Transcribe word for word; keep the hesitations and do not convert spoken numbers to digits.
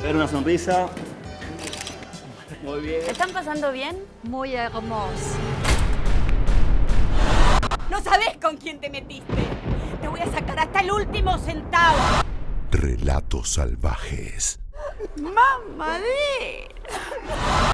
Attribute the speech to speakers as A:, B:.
A: Ver una sonrisa. Muy bien.
B: ¿Te están pasando bien?
C: Muy hermoso.
D: No sabés con quién te metiste. Te voy a sacar hasta el último centavo.
E: Relatos salvajes.
D: ¡Mamadera!